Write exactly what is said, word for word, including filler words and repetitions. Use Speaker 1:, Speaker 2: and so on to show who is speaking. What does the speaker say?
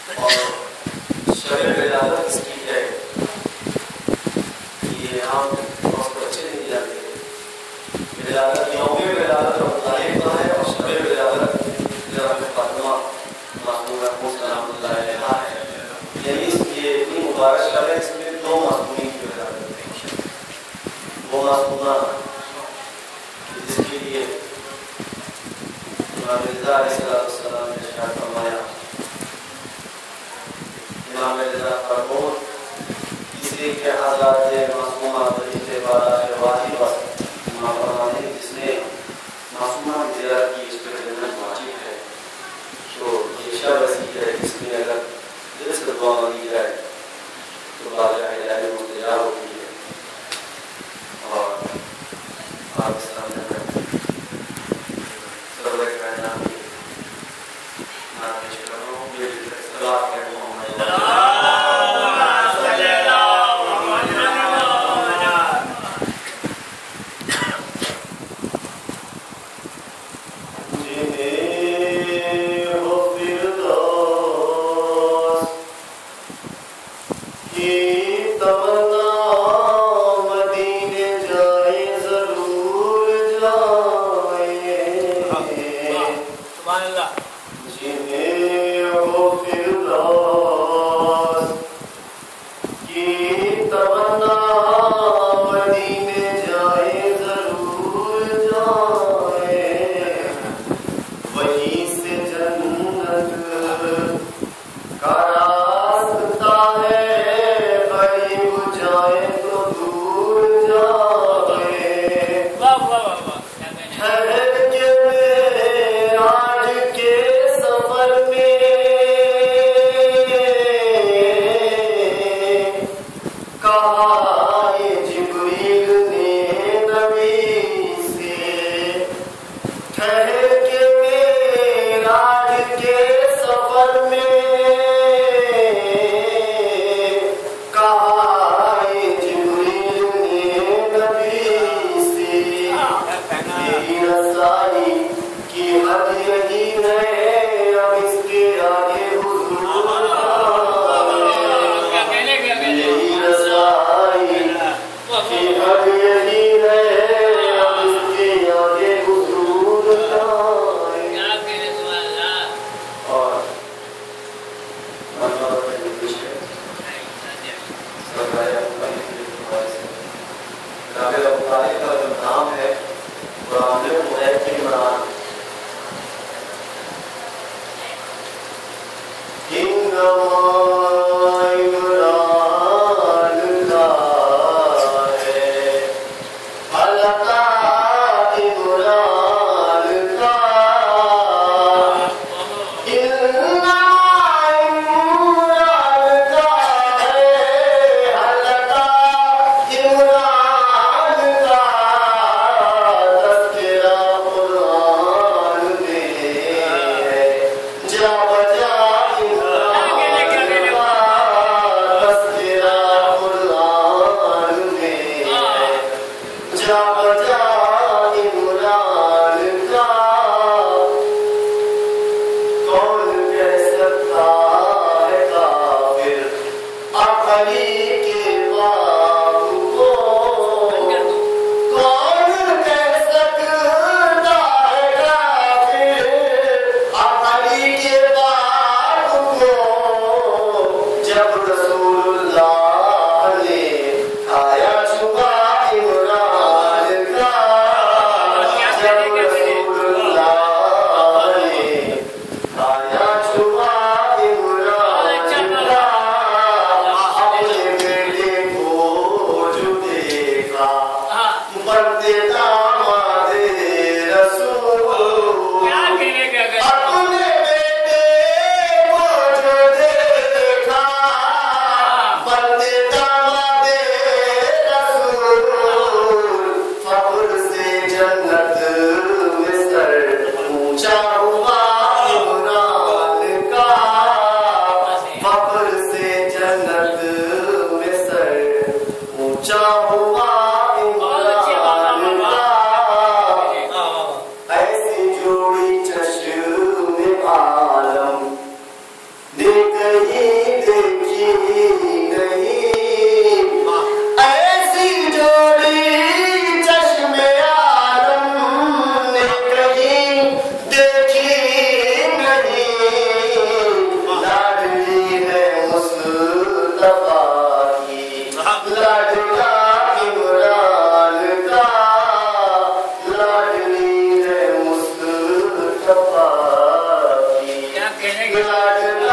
Speaker 1: اور شب ولادت اس کی ہے، یہ عام بہت بچے نہیں جاتے. ولادت یوم ولادت ابو طالب کا ہے اور شب ولادت جناب فاطمہ محمود محمود سلام اللہ علیہ ہے. یعنی اس کی اتنی مبارک شب ہے، اس میں دو معصومین کی ولادت ہے. وہ معصومہ جس کے لیے امام رضا علیہ السلام نے ارشاد فرمایا، امام رضا فرمود کسی کے حضرات معصومہ بریت بارہ واجب است. امام فرمانے جس نے معصومہ کی زیارت کی اس پر جنت واجب ہے. تو یہ شب ایسی ہے جس میں اگر دل سے دعا مانگی جائے تو بارگاہ الہی مستجاب ہوتی ہے. اور آپ اس سامنے میں سرور کائنات کی نام پیش کر رہا ہوں. یہ صلاح ہے محمد
Speaker 2: گلاٹ